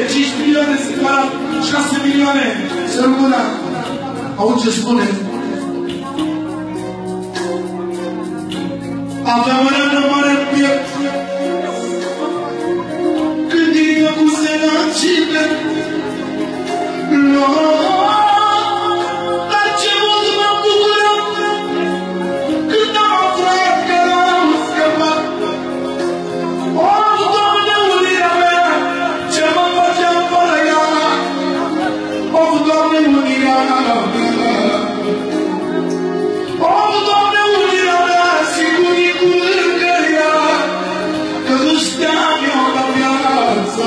5 milioane se cumpărat 6 milioane. Să rămână. Auzi ce spune? Aveam o rană mare în piept. Când inima cu se încide. Dar ce mult m-am bucurat când am aflat că l-am scăpat. O, Doamne, unirea mea, ce mă făceam fără ea. O, Doamne, unirea mea. O, Doamne, unirea mea, siguricul lângă ea, că nu știam eu la viață.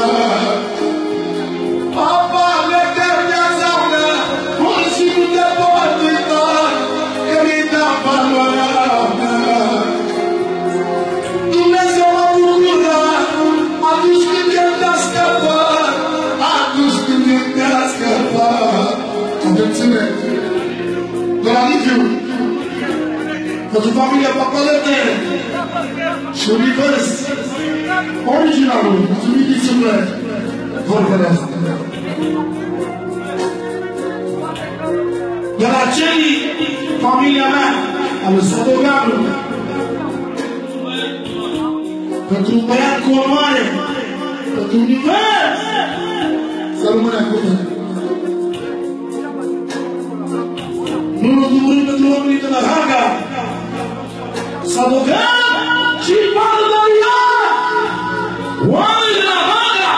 Papa, l'eternează mea, mulți nu te pot uita, că mi-i da valoarea mea. Dumnezeu mă bucură atunci când El te-a scăpat, atunci când El te-a scăpat. Atenție! De la Liviu, pentru familia Papalete și Univers, originalul, mulțumit din suflet, vorbele astea. De la Celi, familia mea, al lui Sădoganu, pentru un băiat cu onoare, pentru Univers, să rămâne acum. Nu în ultimul rând pentru oamenii de la Haga, Sădoganu și Paldaria, oamenii de la Haga,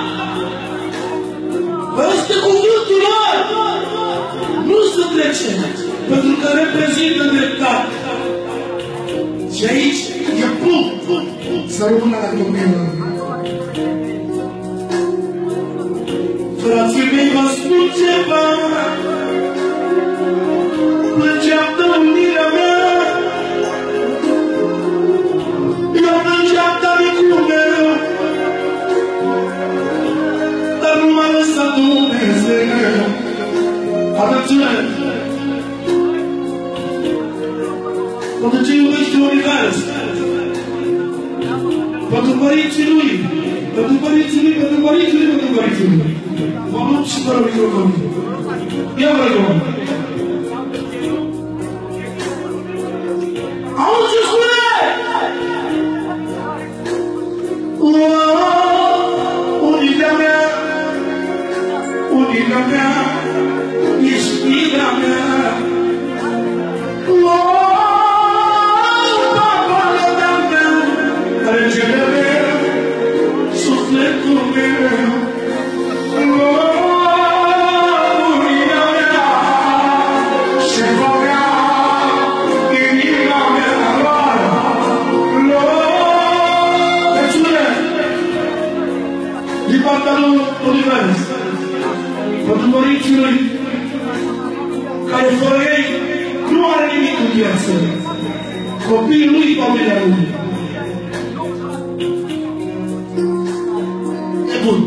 peste cuvântul lor nu se trece, pentru că reprezintă dreptate. Și aici e punct să rămână la copilul. Frații mei, vă spun ceva, plângeam de unirea mea, eu plângeam de amicul meu, dar nu m-a lăsat Dumnezeu. Atenție! Pentru ce iubește Univers, pentru părinții lui, pentru părinții lui, pentru părinții lui, pentru părinții lui. Mă lupt și fără microfon. Ia vă rog! Auzi ce spune? Unirea mea, unirea mea, ești iubirea mea. Papaleta mea, regele meu, sufletul meu. Unirea mea, șefa mea, inima mea. Din partea lui Univers, pentru părinții lui, care fără ei nu are nimic în viață. Copiii lui, familia lui. E bun.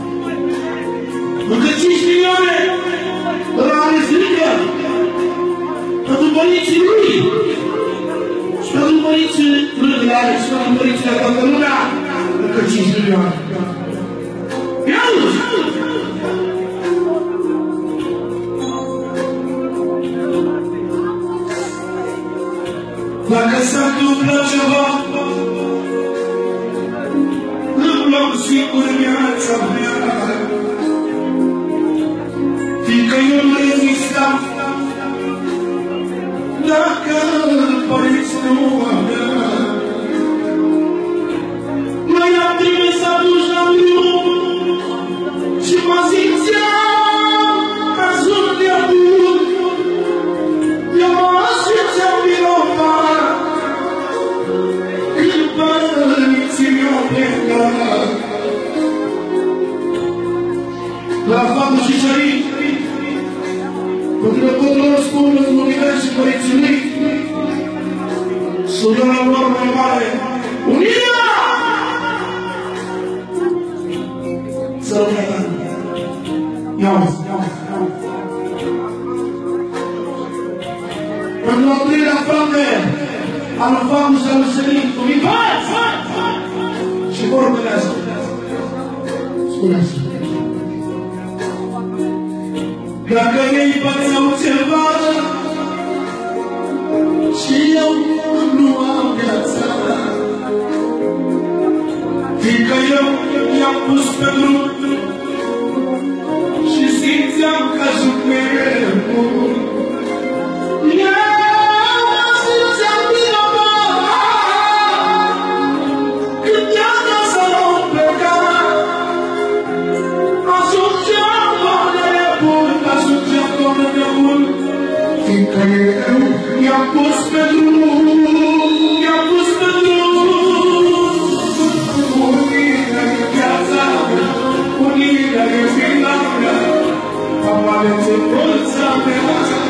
Încă 5 milioane la Alestrică, pentru părinții lui și pentru părinții lui de Alex și pentru părinții de toată lumea, încă 5 milioane. Ia-uzi! Dacă se întâmplă ceva, îmi luăm singur viața mea, fiindcă eu nu rezistam dacă părinți nu avea. Mă i-am trimis atunci la drum și mă simțeam ca sunt de adult. Eu mă simțeam vinovat când părinții mi-au plecat. La faptul și cării, pentru că pot lor spun în Univers și părinții lui, surioara lor mai mare, Unirea! Să rămâne ta. Ia-uzi. Pentru al treilea frate, al Famu și al Senin, Univers! Și vorbele astea. Spune așa. Dacă ei pățau ceva și eu nu am viața, fiindcă eu i-am pus pe drum și simțeam că ajung mereu. Eu simțeam vinovat când i-am să nu pleca. Ajungeam doar de nebun, fiindcă eu i-am pus pe drum, i-am pus pe drum. Unirea e viața mea, unirea e vina mea, am ales în forța mea.